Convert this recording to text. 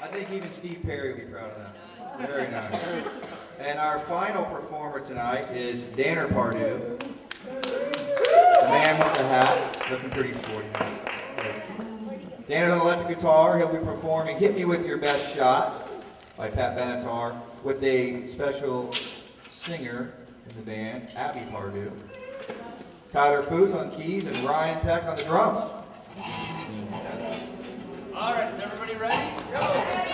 think even Steve Perry would be proud of that. Very nice. And our final performer tonight is Pardue. The man with the hat, looking pretty sporty. Dan on electric guitar, he'll be performing Hit Me With Your Best Shot by Benetar with a special singer in the band, Abbey Pardue. Tyler Foos on keys and Ryan Peck on the drums. All right, is everybody ready? Go!